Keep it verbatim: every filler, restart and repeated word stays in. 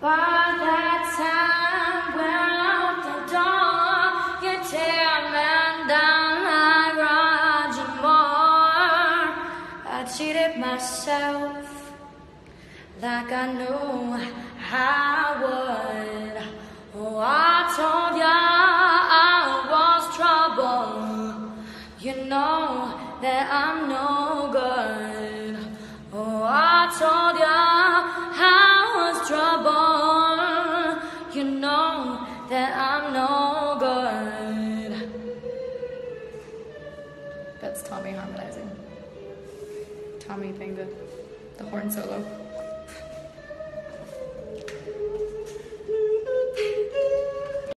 By that time we're out the door, you tear me down like Roger Moore. I cheated myself like I knew I would. Oh, I told ya I was trouble. You know that I'm no good. Oh, I told ya I was trouble. You know that I'm no good. That's Tommy harmonizing. Tommy playing the, the horn solo.